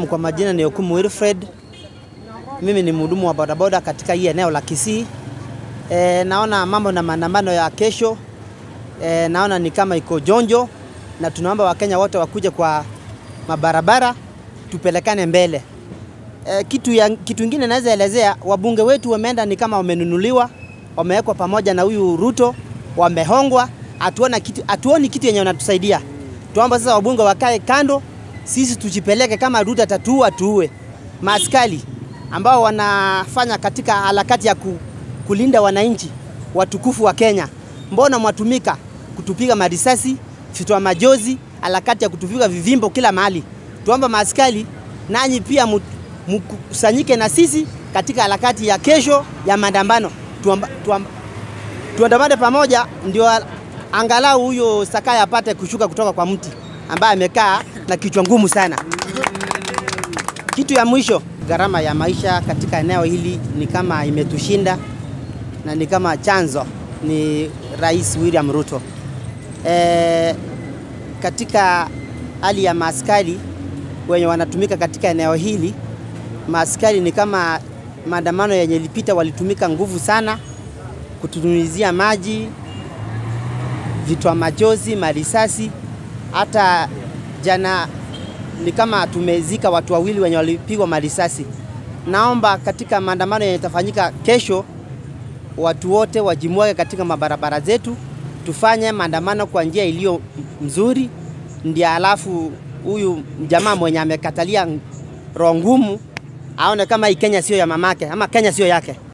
Kwa majina ni Wewe. Mimi ni mhudumu wa bodaboda katika hii eneo la Kisii. Naona mambo na maandamano ya kesho. Naona ni kama iko jonjo na tunaomba Wakenya wote wakuje kwa mabarabara tupelekane mbele. Kitu kingine naweza elezea, wabunge wetu wameenda ni kama wamenunuliwa, wamewekwa pamoja na huyu Ruto, wamehongwa, hatuoni kitu yenye wanatusaidia. Tuomba sasa wabunge wakae kando, sisi tujipeleke, kama Ruto atatua tuue. Maaskari ambao wanafanya katika harakati ya kulinda wananchi watukufu wa Kenya, mbona mwatumika kutupiga marisasi, fitwa majozi, harakati ya kutupiga vivimbo kila mahali? Tuomba maaskari nanyi pia mkusanyike na sisi katika harakati ya kesho ya maandamano. Tuandamane pamoja ndio angalau huyo Sakaya apate kushuka kutoka kwa mti ambaye amekaa na kichwa ngumu sana. Kitu ya mwisho, gharama ya maisha katika eneo hili ni kama imetushinda na ni kama chanzo ni Rais William Ruto. Katika hali ya maaskari wenye wanatumika katika eneo hili, maaskari ni kama maandamano yenye lipita walitumika nguvu sana kutunyunyizia maji, vitwa majozi, marisasi. Hata jana ni kama tumezika watu wawili wenye walipigwa marisasi. Naomba katika maandamano yenye yatafanyika kesho, watu wote wajimwage katika mabarabara zetu, tufanye maandamano kwa njia iliyo mzuri, ndio alafu huyu jamaa mwenye amekatalia roho ngumu aone kama hii Kenya sio ya mamake ama Kenya sio yake.